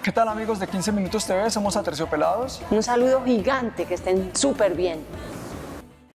¿Qué tal amigos de 15 Minutos TV? Somos Aterciopelados. Un saludo gigante, que estén súper bien.